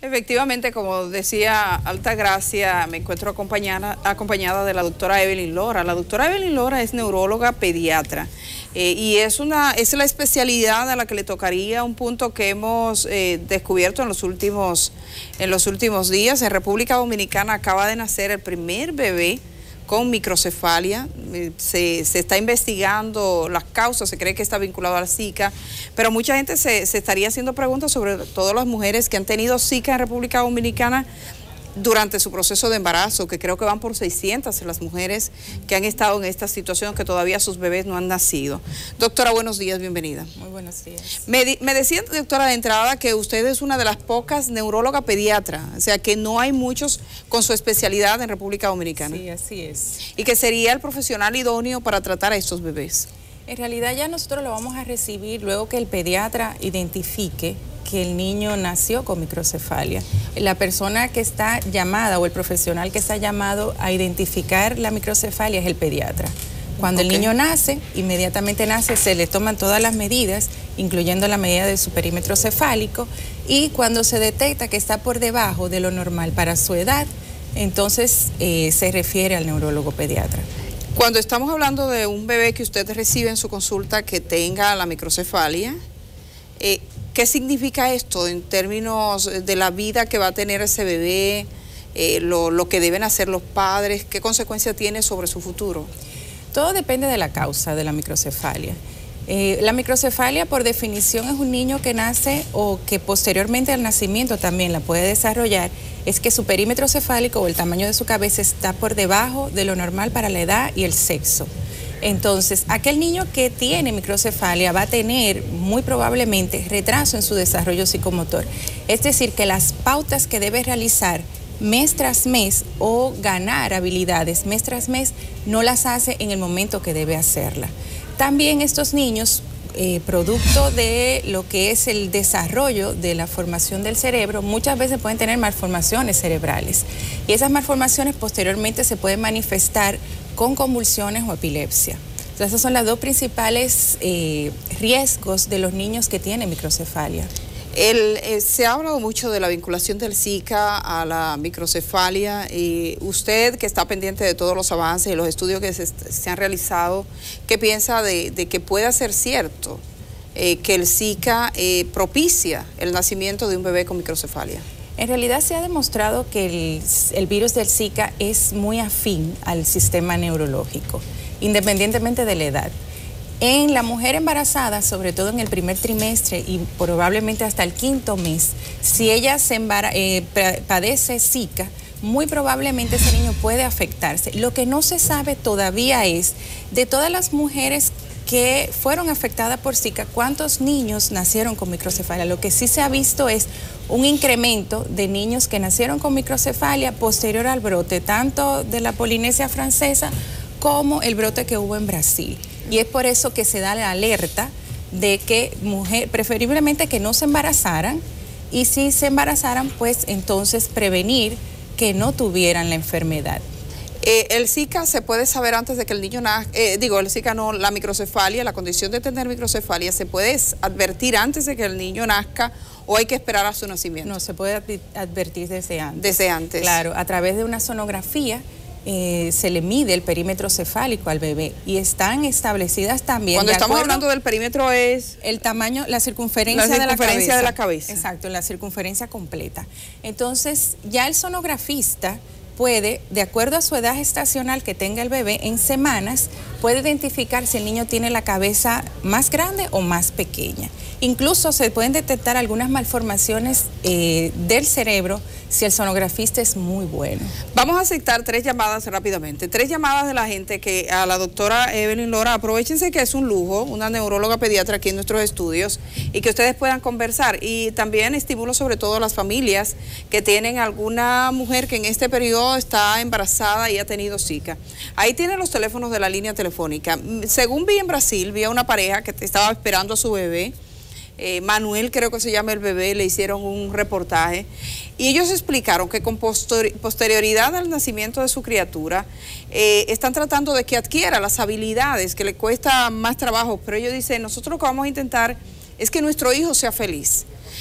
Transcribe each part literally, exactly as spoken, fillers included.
Efectivamente, como decía Altagracia, me encuentro acompañada, acompañada de la doctora Evelyn Lora. La doctora Evelyn Lora es neuróloga pediatra eh, y es, una, es la especialidad a la que le tocaría un punto que hemos eh, descubierto en los, últimos, en los últimos días. En República Dominicana acaba de nacer el primer bebé con microcefalia. Se, se está investigando las causas, se cree que está vinculado al Zika, pero mucha gente se, se estaría haciendo preguntas sobre todas las mujeres que han tenido Zika en República Dominicana durante su proceso de embarazo, que creo que van por seiscientas las mujeres que han estado en esta situación, que todavía sus bebés no han nacido. Doctora, buenos días, bienvenida. Muy buenos días. Me, me decía, doctora, de entrada que usted es una de las pocas neurólogas pediatra, o sea, que no hay muchos con su especialidad en República Dominicana. Sí, así es. Y que sería el profesional idóneo para tratar a estos bebés. En realidad ya nosotros lo vamos a recibir luego que el pediatra identifique que el niño nació con microcefalia. La persona que está llamada o el profesional que está llamado a identificar la microcefalia es el pediatra. Cuando okay. el niño nace, inmediatamente nace, se le toman todas las medidas, incluyendo la medida de su perímetro cefálico, y cuando se detecta que está por debajo de lo normal para su edad, entonces eh, se refiere al neurólogo pediatra. Cuando estamos hablando de un bebé que usted recibe en su consulta que tenga la microcefalia, eh, ¿qué significa esto en términos de la vida que va a tener ese bebé, eh, lo, lo que deben hacer los padres? ¿Qué consecuencia tiene sobre su futuro? Todo depende de la causa de la microcefalia. Eh, la microcefalia, por definición, es un niño que nace o que posteriormente al nacimiento también la puede desarrollar, es que su perímetro cefálico o el tamaño de su cabeza está por debajo de lo normal para la edad y el sexo. Entonces, aquel niño que tiene microcefalia va a tener muy probablemente retraso en su desarrollo psicomotor. Es decir, que las pautas que debe realizar mes tras mes o ganar habilidades mes tras mes no las hace en el momento que debe hacerla. También estos niños, eh, producto de lo que es el desarrollo de la formación del cerebro, muchas veces pueden tener malformaciones cerebrales. Y esas malformaciones posteriormente se pueden manifestar con convulsiones o epilepsia. Entonces, esos son los dos principales eh, riesgos de los niños que tienen microcefalia. El, eh, se ha hablado mucho de la vinculación del Zika a la microcefalia y usted, que está pendiente de todos los avances y los estudios que se, se han realizado, ¿qué piensa de, de que pueda ser cierto eh, que el Zika eh, propicia el nacimiento de un bebé con microcefalia? En realidad se ha demostrado que el, el virus del Zika es muy afín al sistema neurológico, independientemente de la edad. En la mujer embarazada, sobre todo en el primer trimestre y probablemente hasta el quinto mes, si ella se embara, eh, padece Zika, muy probablemente ese niño puede afectarse. Lo que no se sabe todavía es de todas las mujeres que fueron afectadas por Zika, ¿cuántos niños nacieron con microcefalia? Lo que sí se ha visto es un incremento de niños que nacieron con microcefalia posterior al brote, tanto de la Polinesia francesa como el brote que hubo en Brasil. Y es por eso que se da la alerta de que mujer, preferiblemente que no se embarazaran, y si se embarazaran, pues entonces prevenir que no tuvieran la enfermedad. Eh, el Zika se puede saber antes de que el niño nazca, eh, digo, el Zika no, la microcefalia, la condición de tener microcefalia, ¿se puede advertir antes de que el niño nazca o hay que esperar a su nacimiento? No, se puede advertir desde antes. Desde antes. Claro, a través de una sonografía eh, se le mide el perímetro cefálico al bebé y están establecidas también. Cuando estamos hablando del perímetro es el tamaño, la circunferencia, la circunferencia de, la de la cabeza. Exacto, la circunferencia completa. Entonces, ya el sonografista puede, de acuerdo a su edad gestacional que tenga el bebé, en semanas, puede identificar si el niño tiene la cabeza más grande o más pequeña. Incluso se pueden detectar algunas malformaciones eh, del cerebro si el sonografista es muy bueno. Vamos a aceptar tres llamadas rápidamente. Tres llamadas de la gente que a la doctora Evelyn Lora, aprovechense que es un lujo, una neuróloga pediatra aquí en nuestros estudios y que ustedes puedan conversar. Y también estimulo sobre todo a las familias que tienen alguna mujer que en este periodo está embarazada y ha tenido Zika. Ahí tienen los teléfonos de la línea telefónica. Según vi en Brasil, vi a una pareja que estaba esperando a su bebé. Eh, Manuel creo que se llama el bebé, le hicieron un reportaje y ellos explicaron que con posterioridad al nacimiento de su criatura eh, están tratando de que adquiera las habilidades que le cuesta más trabajo, pero ellos dicen, nosotros lo que vamos a intentar es que nuestro hijo sea feliz.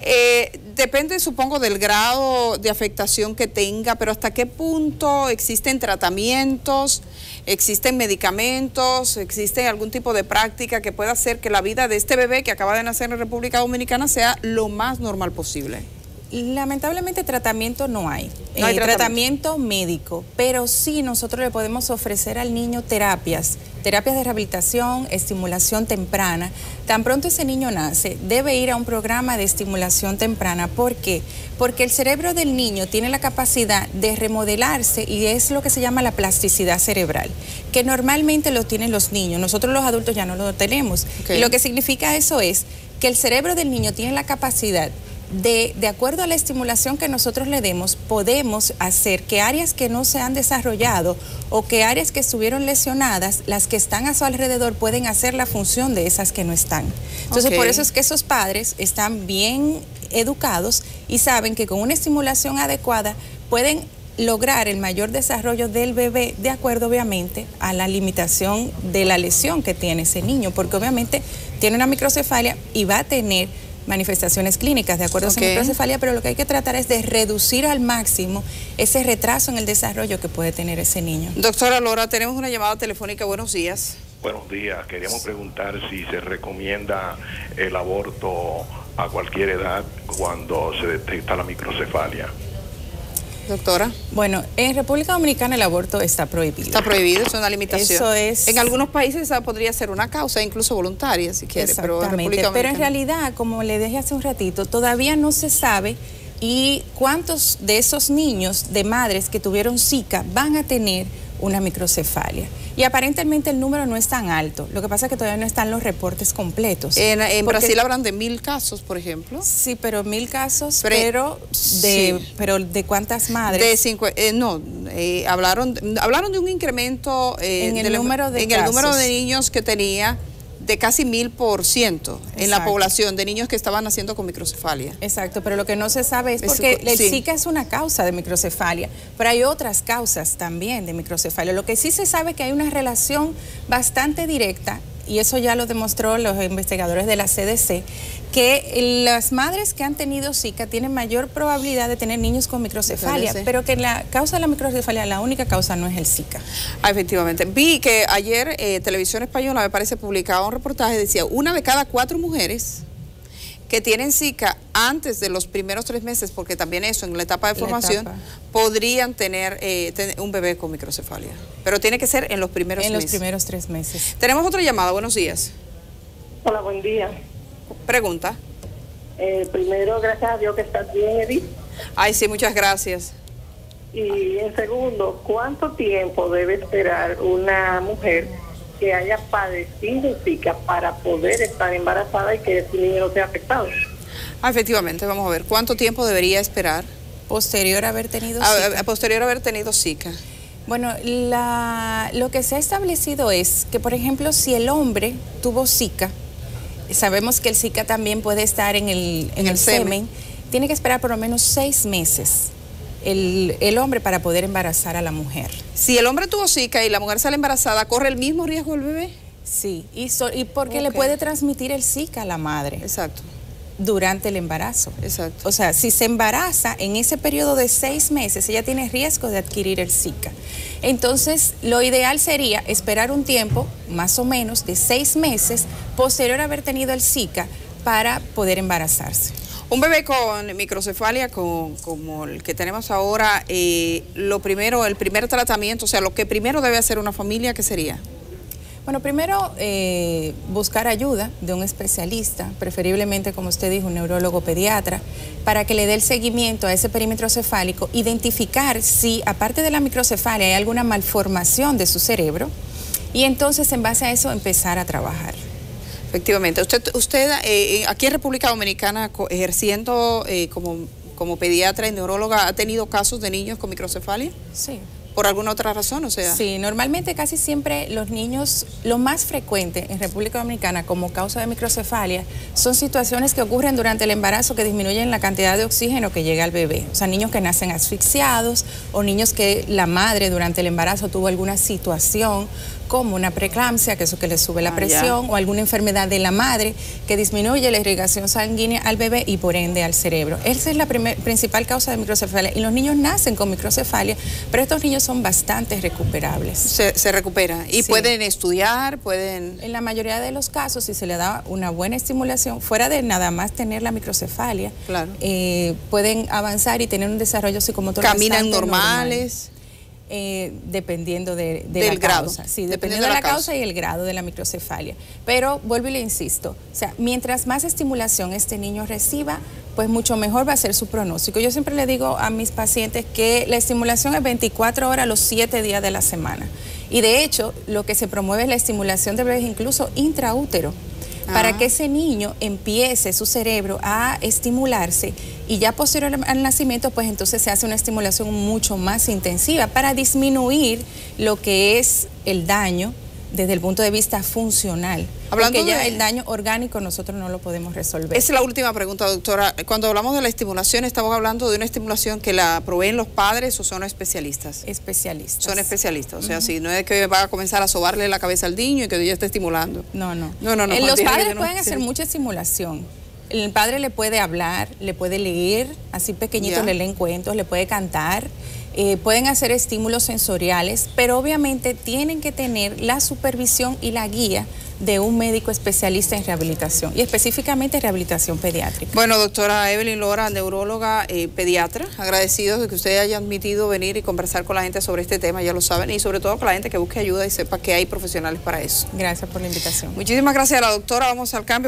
Eh, depende, supongo, del grado de afectación que tenga, pero ¿hasta qué punto existen tratamientos, existen medicamentos, existe algún tipo de práctica que pueda hacer que la vida de este bebé que acaba de nacer en República Dominicana sea lo más normal posible? Lamentablemente tratamiento no hay, no hay eh, tratamiento. tratamiento médico, pero sí nosotros le podemos ofrecer al niño terapias, terapias de rehabilitación, estimulación temprana. Tan pronto ese niño nace, debe ir a un programa de estimulación temprana. ¿Por qué? Porque el cerebro del niño tiene la capacidad de remodelarse y es lo que se llama la plasticidad cerebral, que normalmente lo tienen los niños, nosotros los adultos ya no lo tenemos. Okay. Y lo que significa eso es que el cerebro del niño tiene la capacidad De, de acuerdo a la estimulación que nosotros le demos, podemos hacer que áreas que no se han desarrollado o que áreas que estuvieron lesionadas, las que están a su alrededor pueden hacer la función de esas que no están. Entonces, okay. por eso es que esos padres están bien educados y saben que con una estimulación adecuada pueden lograr el mayor desarrollo del bebé de acuerdo obviamente a la limitación de la lesión que tiene ese niño, porque obviamente tiene una microcefalia y va a tener manifestaciones clínicas de acuerdo okay. a su microcefalia, pero lo que hay que tratar es de reducir al máximo ese retraso en el desarrollo que puede tener ese niño. Doctora Lora, tenemos una llamada telefónica. Buenos días. Buenos días. Queríamos preguntar si se recomienda el aborto a cualquier edad cuando se detecta la microcefalia. Doctora. Bueno, en República Dominicana el aborto está prohibido. Está prohibido, es una limitación. Eso es. En algunos países esa podría ser una causa, incluso voluntaria, si quiere. Pero en, República pero en realidad, como le dije hace un ratito, todavía no se sabe y cuántos de esos niños de madres que tuvieron Zika van a tener una microcefalia. Y aparentemente el número no es tan alto. Lo que pasa es que todavía no están los reportes completos. En, en Brasil hablan de mil casos, por ejemplo. Sí, pero mil casos, pero, pero de sí. pero de cuántas madres. De cinco, eh, no, eh, hablaron, hablaron de un incremento eh, en el de número de en casos. el número de niños que tenía de casi mil por ciento en la población de niños que estaban naciendo con microcefalia. Exacto, pero lo que no se sabe es porque es, el sí. Zika es una causa de microcefalia, pero hay otras causas también de microcefalia. Lo que sí se sabe es que hay una relación bastante directa, y eso ya lo demostró los investigadores de la C D C, que las madres que han tenido Zika tienen mayor probabilidad de tener niños con microcefalia, pero que la causa de la microcefalia, la única causa no es el Zika. Ah, efectivamente. Vi que ayer eh, Televisión Española, me parece, publicaba un reportaje, decía, una de cada cuatro mujeres que tienen Zika antes de los primeros tres meses, porque también eso, en la etapa de formación, etapa. podrían tener, eh, tener un bebé con microcefalia. Pero tiene que ser en los primeros en meses. En los primeros tres meses. Tenemos otra llamada, buenos días. Hola, buen día. Pregunta. Eh, primero, gracias a Dios que estás bien, Edith. Ay, sí, muchas gracias. Y en segundo, ¿cuánto tiempo debe esperar una mujer que haya padecido Zika para poder estar embarazada y que su niño no sea afectado? Ah, efectivamente, vamos a ver, ¿cuánto tiempo debería esperar? Posterior a haber tenido Zika. A, a, posterior a haber tenido Zika. Bueno, la, lo que se ha establecido es que, por ejemplo, si el hombre tuvo Zika, sabemos que el Zika también puede estar en el, en el, el semen, semen, tiene que esperar por lo menos seis meses el, el hombre para poder embarazar a la mujer. Si el hombre tuvo Zika y la mujer sale embarazada, ¿corre el mismo riesgo el bebé? Sí, y, so, y porque okay. le puede transmitir el Zika a la madre. Exacto. Durante el embarazo. Exacto. O sea, si se embaraza en ese periodo de seis meses, ella tiene riesgo de adquirir el Zika. Entonces, lo ideal sería esperar un tiempo, más o menos, de seis meses, posterior a haber tenido el Zika, para poder embarazarse. Un bebé con microcefalia, con, como el que tenemos ahora, eh, lo primero, el primer tratamiento, o sea, lo que primero debe hacer una familia, ¿qué sería? Bueno, primero eh, buscar ayuda de un especialista, preferiblemente, como usted dijo, un neurólogo pediatra, para que le dé el seguimiento a ese perímetro cefálico, identificar si, aparte de la microcefalia, hay alguna malformación de su cerebro, y entonces, en base a eso, empezar a trabajar. Efectivamente. Usted, usted eh, aquí en República Dominicana, ejerciendo eh, como, como pediatra y neuróloga, ¿ha tenido casos de niños con microcefalia? Sí. ¿Por alguna otra razón, o sea? Sí, normalmente casi siempre los niños, lo más frecuente en República Dominicana como causa de microcefalia son situaciones que ocurren durante el embarazo que disminuyen la cantidad de oxígeno que llega al bebé. O sea, niños que nacen asfixiados o niños que la madre durante el embarazo tuvo alguna situación como una preeclampsia, que es eso que le sube la ah, presión, ya. o alguna enfermedad de la madre que disminuye la irrigación sanguínea al bebé y por ende al cerebro. Esa es la primer, principal causa de microcefalia. Y los niños nacen con microcefalia, pero estos niños son bastante recuperables. Se, se recupera. ¿Y sí. pueden estudiar? pueden En la mayoría de los casos, si se le da una buena estimulación, fuera de nada más tener la microcefalia, claro. eh, pueden avanzar y tener un desarrollo psicomotor. ¿Caminan normales? Normal. Eh, dependiendo de, de del la grado. causa. Sí, dependiendo, dependiendo de la, la causa. causa y el grado de la microcefalia. Pero vuelvo y le insisto, o sea, mientras más estimulación este niño reciba, pues mucho mejor va a ser su pronóstico. Yo siempre le digo a mis pacientes que la estimulación es veinticuatro horas los siete días de la semana. Y de hecho, lo que se promueve es la estimulación de bebés incluso intraútero, para ah. que ese niño empiece su cerebro a estimularse y ya posterior al nacimiento, pues entonces se hace una estimulación mucho más intensiva para disminuir lo que es el daño desde el punto de vista funcional. Hablando porque ya de... el daño orgánico nosotros no lo podemos resolver. Esa es la última pregunta, doctora. Cuando hablamos de la estimulación, ¿estamos hablando de una estimulación que la proveen los padres o son especialistas? Especialistas. Son especialistas, o sea, uh-huh. si no es que va a comenzar a sobarle la cabeza al niño y que ella esté estimulando. No, no. no, no, no eh, los padres no, pueden sí. hacer mucha estimulación. El padre le puede hablar, le puede leer, así pequeñito le leen cuentos, le puede cantar. Eh, pueden hacer estímulos sensoriales, pero obviamente tienen que tener la supervisión y la guía de un médico especialista en rehabilitación y específicamente rehabilitación pediátrica. Bueno, doctora Evelyn Lora, neuróloga, eh, pediatra, agradecidos de que usted haya admitido venir y conversar con la gente sobre este tema, ya lo saben, y sobre todo con la gente que busque ayuda y sepa que hay profesionales para eso. Gracias por la invitación. Muchísimas gracias a la doctora, vamos al cambio.